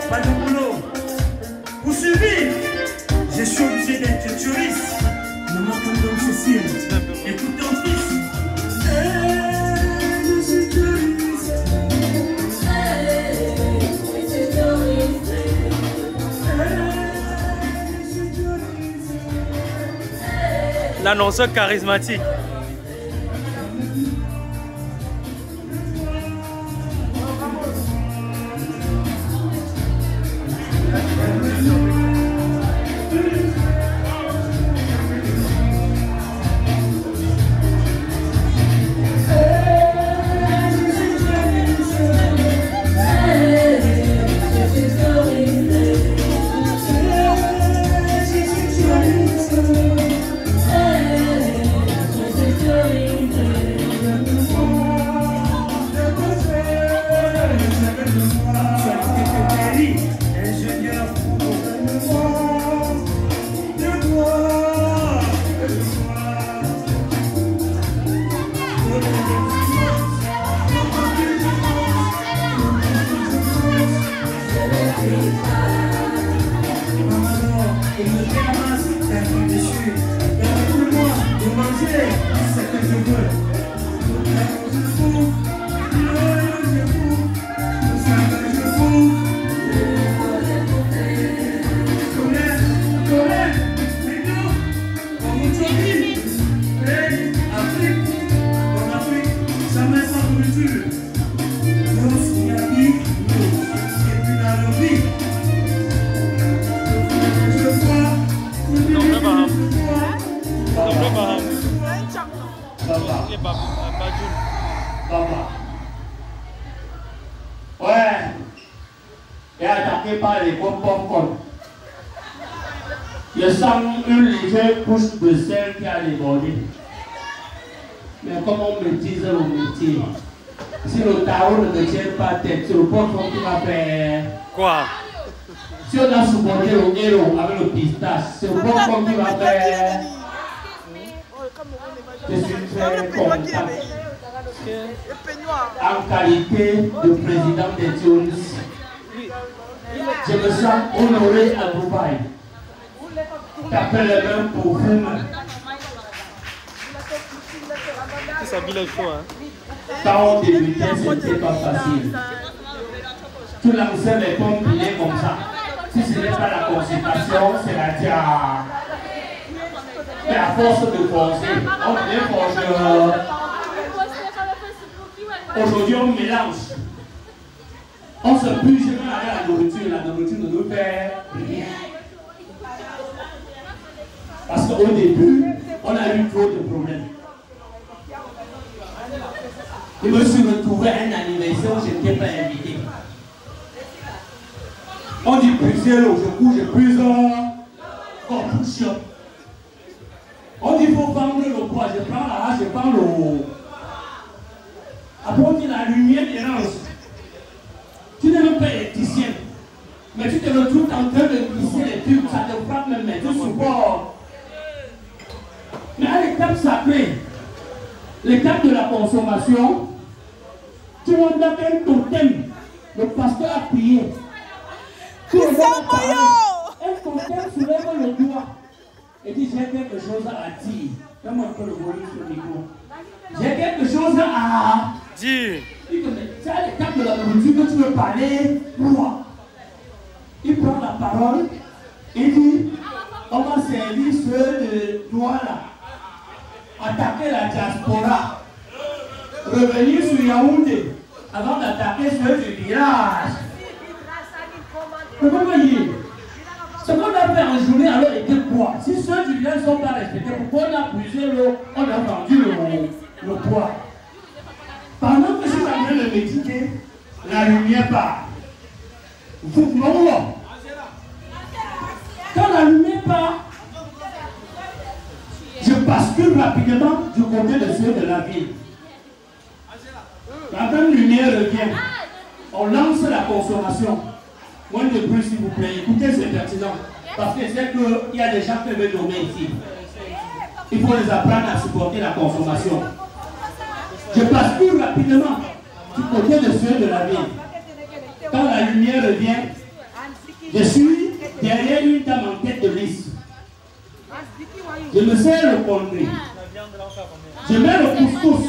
pas de boulot. Pour survivre, je suis obligé d'être touriste. Ne m'entends donc Cécile, écoute ton fils. Je suis touriste. L'annonceur charismatique. Ouais, et attaqué par les popcorn. Je sens une légère couche de sel qui a débordé. Mais comme on maîtrise le métier, si le tarot ne me tient pas tête, c'est le popcorn qui va faire. Quoi? Si on a supporté le héros avec le pistache, c'est le popcorn qui va faire. Je suis très content. En qualité de président des Tunis, je me sens honoré à Dubaï. Tapez les mains pour vous. Ça village chaud, hein? Quand on débutait, c'était pas facile. Tu lançais les pompes pilées comme ça. Si ce n'est pas la consécration, c'est la diarrhée. Mais à force de forcer, on devient forgeur. Aujourd'hui, on mélange. On se puise même avec la nourriture ne nous fait rien. Parce qu'au début, on a eu trop de problèmes. Je me suis retrouvé à un anniversaire où je n'étais pas invité. On dit puiser l'eau, je couche, je puise corpustion. On dit il faut prendre le poids, je prends la hache, je prends l'eau. Après on dit la lumière dérange. Tu n'es même pas électricien. Mais tu te retrouves en train de glisser les tubes, ça te frappe même, mais tu supportes. Mais à l'étape sacrée, l'étape de la consommation, tu vois dans un totem, le pasteur a prié. Un totem soulève le doigt et dit j'ai quelque chose à dire. Donne-moi un peu le volume sur le micro. J'ai quelque chose à dire. C'est à l'étape de la nourriture que tu veux parler. Roi. Il prend la parole et dit on va servir ce doigt-là. Attaquer la diaspora. Revenir sur Yaoundé avant d'attaquer ceux du village. Comment voyez? Ce qu'on a fait en journée alors était quoi? Si ceux du village ne sont pas respectés, pourquoi on a puisé l'eau, on a vendu le poids? Pendant que je suis en train de méditer, la lumière part. Vous non. Quand la lumière part, je bascule rapidement du côté de ceux de la ville. La même lumière revient. On lance la consommation. Moins de bruit s'il vous plaît. Écoutez, c'est pertinent. Parce que c'est qu'il y a des gens qui veulent nommer ici. Il faut les apprendre à supporter la consommation. Je bascule rapidement du côté de ceux de la ville. Quand la lumière revient, Je suis derrière une dame en tête de liste. Je me sers le condé. Je mets le couscous.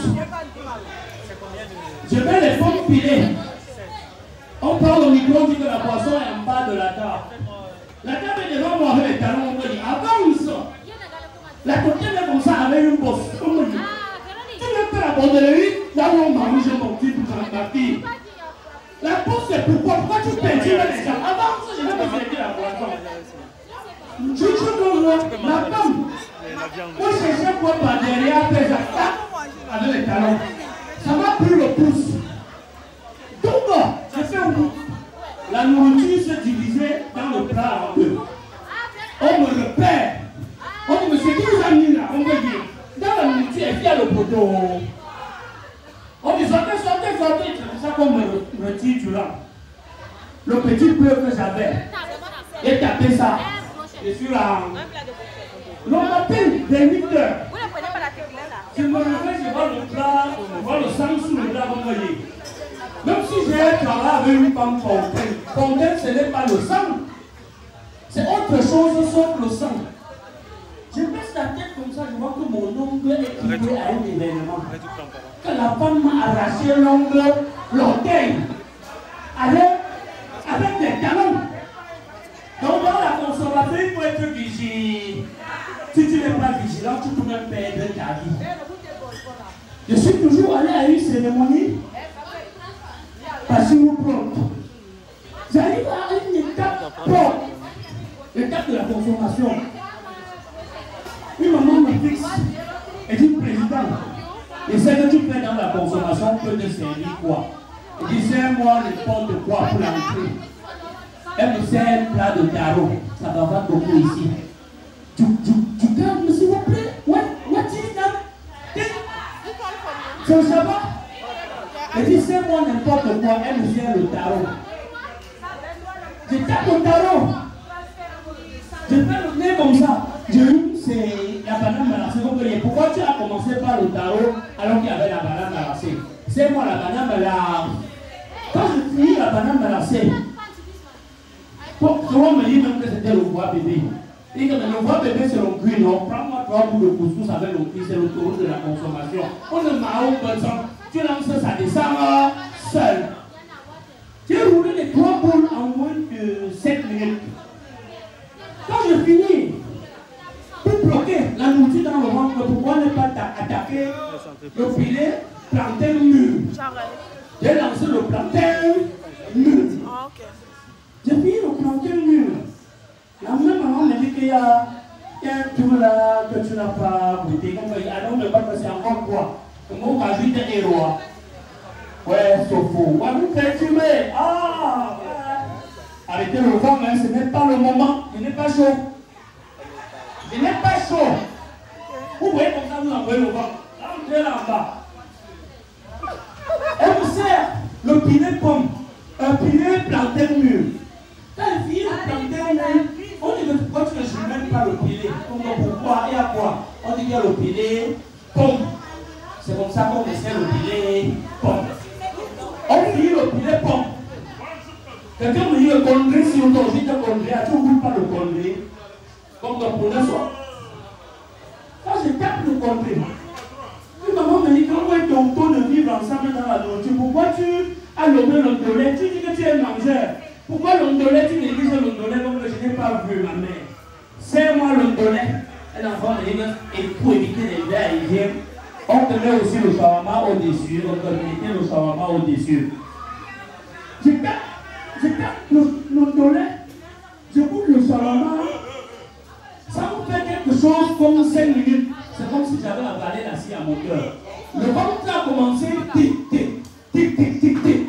Je mets les pommes pilées. On parle au micro, on dit que la poisson est en bas de la table. La table est devant moi avec les talons. On me dit avance. La côté est comme ça avec une bosse. On me dit tu veux faire la borderie là où on mange mon petit pour la partie. La bosse c'est pourquoi tu perturbes les gens. Avance, je vais te faire la poisson. Je la femme. Moi je cherche quoi par derrière après ça avec les talons. Ça m'a pris le pouce. Donc, je fais un bout. La nourriture se divisait dans le plat en deux. On me repère. On dit, mais c'est qui vous a mis là? On me dit, dans la nourriture, il y a le poteau. On dit, sortez. C'est ça qu'on me retire du rang. Le petit peu que j'avais, j'ai tapé ça. Je suis là. On m'appelle des 8 heures. Je me réveille, je vois le plat, je vois le sang sous le plat, on me dit. Même si j'ai travaillé avec une femme fontaine, fontaine ce n'est pas le sang. C'est autre chose sauf le sang. Je baisse la tête comme ça, je vois que mon ongle est lié à un événement. Que la femme m'a arraché l'ongle, l'orteil, avec des talons. Donc dans la consommation, il faut être vigilant. Si tu n'es pas vigilant, tu peux même perdre ta vie. Je suis toujours allé à une cérémonie. Passez-vous propre. J'arrive à une étape propre. L'étape de la consommation. Une maman me fixe et dit président, et ce que tu fais dans la consommation peut te servir quoi? Elle dit sers-moi n'importe quoi pour l'entrée. Elle me sert un plat de taro. Ça va beaucoup ici. Tu calmes s'il vous plaît? What is that? C'est le Shabbat. Elle dit sers-moi n'importe quoi. Elle me sert le tarot. Je tape le tarot. Je fais le nez comme ça. C'est la banane balancée. Pourquoi tu as commencé par le tarot alors qu'il y avait la banane balancée? C'est moi la banane balancée. Quand je finis la banane balancée, souvent on me dit même que c'était le roi bébé. Et que le roi bébé c'est le cuit, non? Prends-moi 3 bouts de couscous avec le cuit, c'est le taureau de la consommation. On ne m'a pas besoin. Tu lances ça descend seul. J'ai roulé les 3 boules en moins de 7 minutes. Quand je finis, pour bloquer la nourriture dans le ventre, pourquoi ne pas attaquer le filet, planter le mur? J'ai lancé le planter mur. J'ai fini le planter mur. La même maman me dit qu'il y a un tour là que tu n'as pas goûté. Alors, mais pas que c'est encore quoi? On va ajouter des rois. Ouais, c'est faux. Ouais, vous perturbez. Ah! Arrêtez le vent, hein, ce n'est pas le moment. Il n'est pas chaud. Il n'est pas chaud. Vous voyez comme ça, vous envoyez le vent. Là, vous êtes là en bas. Elle me sert le pinet pomme. Un pinet planté mûr. Quand elle finit de planter mûr, on dit que pourquoi tu ne joues même pas le pinet? Pourquoi? Et à quoi? On dit qu'il y a le pinet pomme. C'est comme ça qu'on essaie le pilet pomme. On finit le pilet pomme. Quelqu'un me dit le condé sur ton gîte condé, tu n'oublies pas le condé. Comme ton preneur soit. Quand je tape le condé, une maman me dit comment est ton taux de vivre ensemble dans la nourriture? Pourquoi tu as nommé l'ondolet? Tu dis que tu es mangeur. Pourquoi l'ondolet? Tu négliges l'ondolet comme que je n'ai pas vu ma mère. Serre-moi l'ondolet. Un enfant me dit que pour éviter les verres hygiènes, on te met aussi le shawarma au-dessus. On te met le shawarma au-dessus. Je tape l'ondolet. Je goûte le shawarma. Ça vous fait quelque chose comme 5 minutes. C'est comme si j'avais avalé la scie à mon cœur. Le ventre a commencé tic, tic, tic, tic, tic, tic.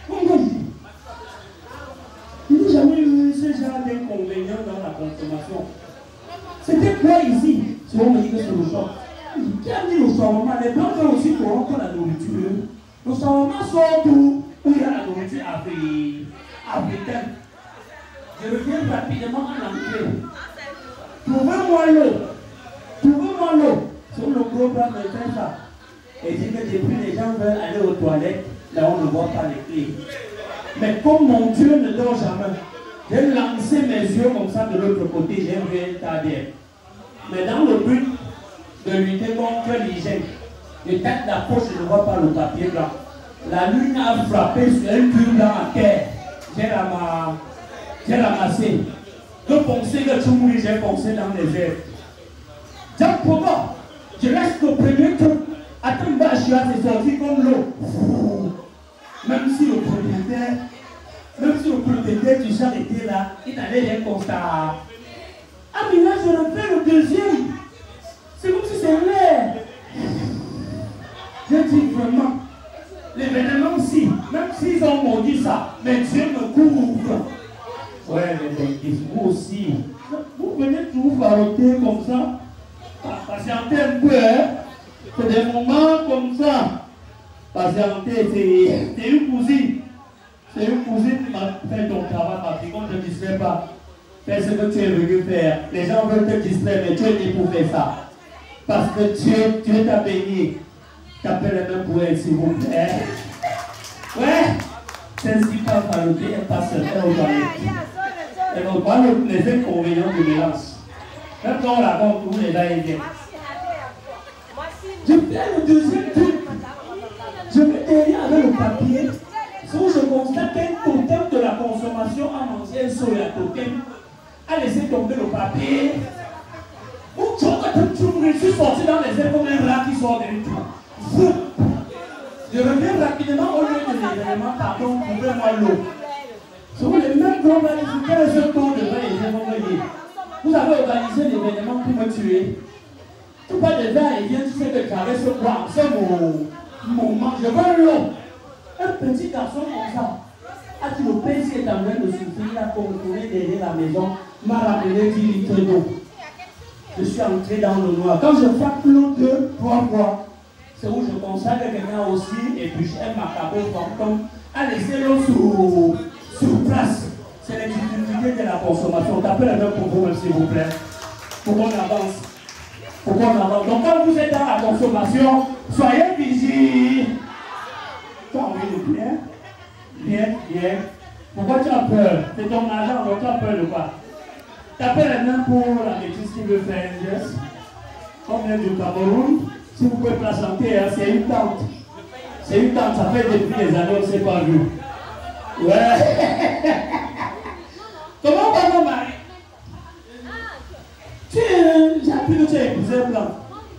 Il n'y a jamais eu ce genre d'inconvénient dans la consommation. C'était quoi ici? Si on me dit que c'est le choc. Qui a mis le shawarma? Les blancs font aussi corrompre la nourriture. Le shawarma sort d'où? Où il y a la nourriture africaine. Je reviens rapidement à l'entrée. Trouvez-moi l'eau. Trouvez-moi l'eau. Sur le gros bras me fait ça. Et dit que depuis les gens veulent aller aux toilettes, là on ne voit pas les clés. Mais comme mon Dieu ne dort jamais, J'ai lancé mes yeux comme ça de l'autre côté, j'ai vu un Tadère. Mais dans le but de lutter contre l'hygiène, je tête la poche, je ne vois pas le papier blanc. La lune a frappé sur un cul blanc à terre. J'ai ramassé. Je pensais que tout le monde, j'ai pensé dans les airs. Tiens, comment je reste au premier truc. Attends, c'est sorti comme l'eau. Même si le propriétaire du champ était là, il n'avait rien constaté. Ah, mais là, je refais le deuxième. C'est comme si c'est l'air. Je dis vraiment, l'événement-ci, même s'ils ont maudit ça, mais Dieu me couvre. Ouais, mais vous aussi. Vous venez toujours arrêter comme ça. Patienter un peu, hein. C'est des moments comme ça. Patienter, c'est une cousine. C'est une cousine qui m'a fait ton travail, ma fille. Comme je ne distrais pas, fais ce que tu es venu faire. Les gens veulent te distraire, mais tu es né pour faire ça. Parce que Dieu t'a béni. Tapez les mains pour elle, s'il vous plaît. Ouais. Celle-ci pas validée, elle passe elle au toilette. Et donc, voilà les inconvénients du mélange. Même quand on la compte, vous les avez bien. Je fais le deuxième truc. Je mets derrière avec le papier. Si je constate qu'un totem de la consommation a mangé un soya totem, a laissé tomber le papier. Je suis sorti dans les airs comme un rat qui sort d'un trou. Je reviens rapidement au lieu de l'événement, pardon, couvrez-moi l'eau. Ce sont les mêmes grands valeurs ce tour de vin et j'ai envoyé. Vous avez organisé l'événement pour me tuer. Tout pas de vin et vient, tu fais de caresses quoi en ce moment. Je veux l'eau. Un petit garçon comme ça, à qui le père est en train de souffrir, il a contourné derrière la maison, m'a ramené 10 litres d'eau. Je suis entré dans le noir. Quand je frappe l'eau 2, 3 fois, c'est où je constate que quelqu'un aussi, et puis un macabre fantôme, a laissé l'eau sur place. C'est les difficultés de la consommation. Tapez la main pour vous, s'il vous plaît. Pour qu'on avance. Donc quand vous êtes dans la consommation, soyez vigilants. Bien. Pourquoi tu as peur? C'est ton argent, donc tu as peur de quoi? Tapez les mains pour la maîtrise qui veut faire un geste. Comme vient du Cameroun, si vous pouvez patienter, hein, c'est une tente. C'est une tente, ça fait depuis des années, on ne s'est pas vu. Ouais. Comment va mon mari? J'ai appris que tu as épousé un blanc.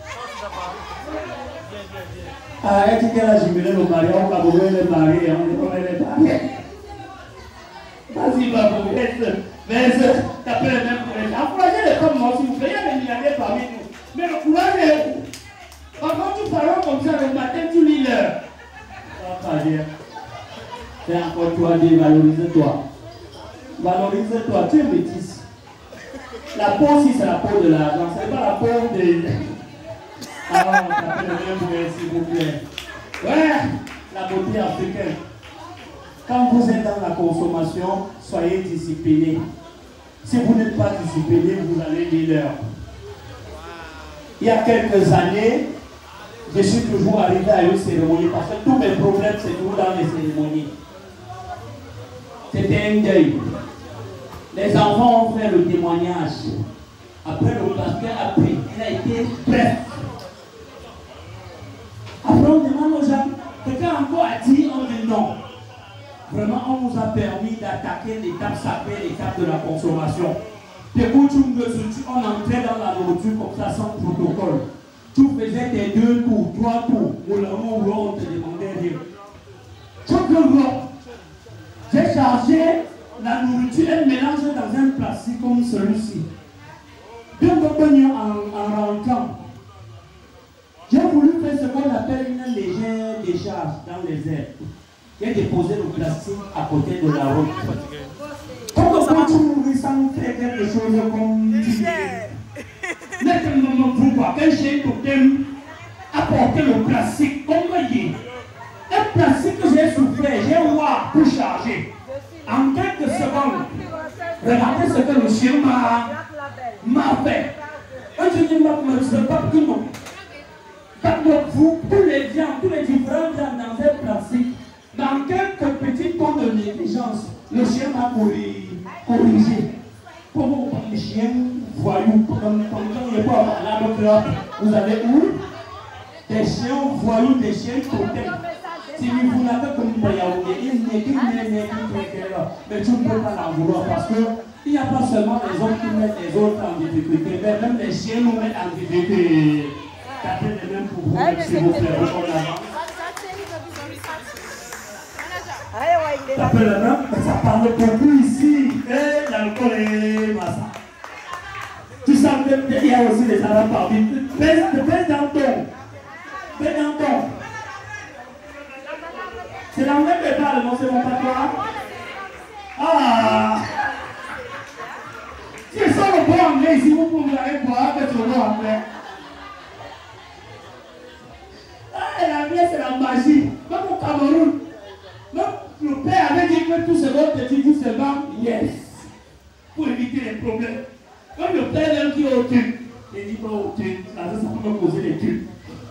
Ah, elle dit qu'elle a jumelé le mari, on va ouvrir le mari, on est les mariés. Vas-y, va vous mais tapez les mêmes pour les gens. Encouragez les femmes, moi, s'il vous plaît, il y a des milliardaires parmi nous. Mais le courage est où? Quand tu parles comme ça le matin, tu lis l'heure. C'est encore toi, Dieu, valorise-toi. Valorise-toi, tu es métisse. La peau, si c'est la peau de l'argent, c'est pas la peau de... Ah, tapez les mêmes pour elle, s'il vous plaît. Ouais, la beauté africaine. Quand vous êtes dans la consommation, soyez disciplinés. Si vous n'êtes pas discipliné, vous allez lire l'heure. Il y a quelques années, je suis toujours arrivé à une cérémonie parce que tous mes problèmes, c'est toujours dans les cérémonies. C'était un deuil. Les enfants ont fait le témoignage. Après, le pasteur a pris. Il a été bref. Après, on demande aux gens, quelqu'un encore a dit, on dit non. Vraiment, on nous a permis d'attaquer l'étape sacrée, l'étape de la consommation. On entrait dans la nourriture comme ça, sans protocole. Tu faisais tes 2 tours, 3 tours. Au moment où on te demandait rien. Chaque jour, j'ai chargé la nourriture, elle mélange dans un plastique comme celui-ci. Bien en rentrant, j'ai voulu faire ce qu'on appelle une légère décharge dans les airs. J'ai déposé le plastique à côté de la route. Quand tu mouris sans faire quelque chose comme maintenant, pourquoi quand j'ai apporté le plastique, comme voyez, un plastique que j'ai souffert, j'ai voir pour charger. En quelques secondes, regardez ce que le chien m'a fait. Un chien m'a fait, pas tout le monde. Vous, tous les viandes, tous les différents viandes dans un plastique, dans quelques petits pots de négligence, le chien m'a couru. corriger. Comment les chiens voyous, comme quand il n'y a pas là, vous avez où? Des chiens voyous, des chiens totems. Si vous n'avez comme une mais tu ne peux pas l'en vouloir parce qu'il n'y a pas seulement les hommes qui mettent les autres en difficulté, mais même les chiens nous mettent en difficulté. Tapez les mêmes pour vous, s'il vous plaît. Tapez les mêmes, ça parle beaucoup ici. Et l'alcool est massa. Tu sens qu'il y a aussi des arabes parmi. Pèse dans ton. Pèse dans ton. C'est l'anglais qui parle, non, c'est mon patois. Ah! C'est ça le bon anglais ici, vous pouvez aller boire avec le bon anglais. Ah, l'anglais c'est la magie. Même au Cameroun, même le père avait dit que tout ce monde te dit tout seulement yes. Pour éviter les problèmes. Même le père même qui est au tube, il dit pas au tube, ça peut me causer des tubes.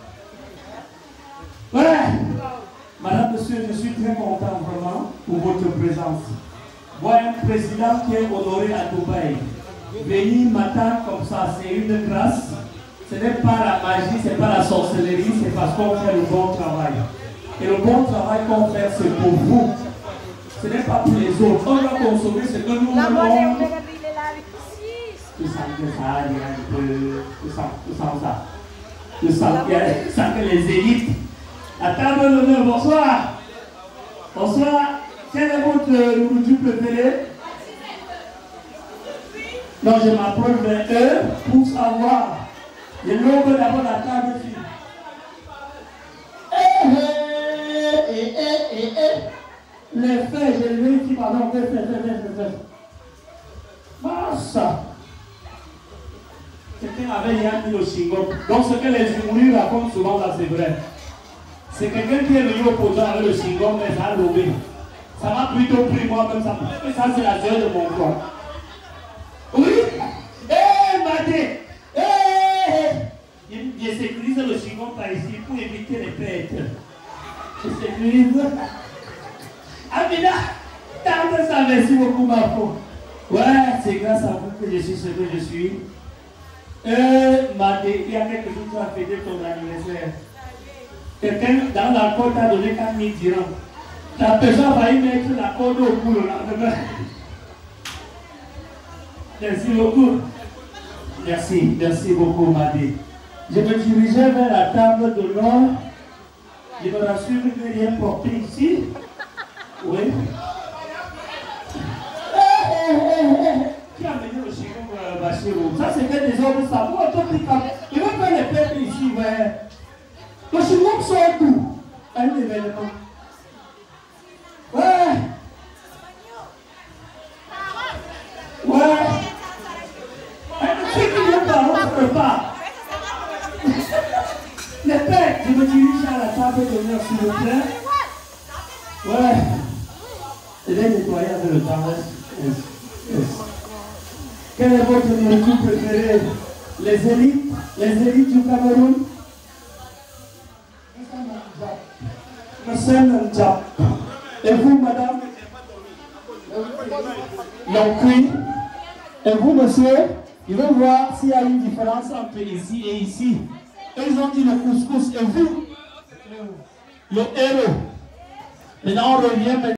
Ouais! Madame, monsieur, je suis très content vraiment pour votre présence. Voir un président qui est honoré à Dubaï. Venir m'attendre comme ça, c'est une grâce. Ce n'est pas la magie, ce n'est pas la sorcellerie, c'est parce qu'on fait le bon travail. Et le bon travail qu'on fait, c'est pour vous. Ce n'est pas pour les autres. On va consommer ce que nous voulons. Tu sens que ça a un peu. Tu sens ça. Tu sens que les élites. À table d'honneur, bonsoir. Bonsoir. Quel est votre nourriture préférée? Non, je m'approche vers eux pour savoir. Je l'ouvre d'abord la table ici. Les faits, je vais ici, pardon, fais. Massa. Quelqu'un avait déjà dit le chingom. Donc ce que les humoristes racontent souvent là, c'est vrai. C'est quelqu'un qui est venu au poteau avec le chingom, mais ça a lobé. Ça m'a plutôt pris moi-même, ça c'est la sœur de mon corps. Oui? Madé! Je sécurise le chingom par ici pour éviter les pertes. Je sécurise. Amina! Tant que ça, merci beaucoup, ma femme. Ouais, c'est grâce à vous que je suis ce que je suis. Madé, il y a quelque chose qui a fêté ton anniversaire. Quelqu'un dans la côte t'a donné 4 000 dirhams. La personne va y mettre la corde au cou le lendemain. Merci beaucoup. Merci beaucoup, Madé. Je me dirigeais vers la table de l'or. Je me rassure que rien porté ici. Oui. Qui a amené le chignon Bachirou? Ça, c'était des hommes de savoir. Il va faire les pertes ici, ouais. Le chignon sort d'où? Un événement. Ouais. C'est qui vient par l'autre part? Les pères, je me dirige à la table d'honneur, s'il vous plaît. Ouais. Je vais nettoyer avec le temps. Yes. Quelle est votre nourriture préférée? Les élites du Cameroun? Et vous, madame? L'encuit. Et vous, monsieur? Je veux voir s'il y a une différence entre ici et ici. Ils ont dit le couscous. Et vous? Le héros. Maintenant, on revient.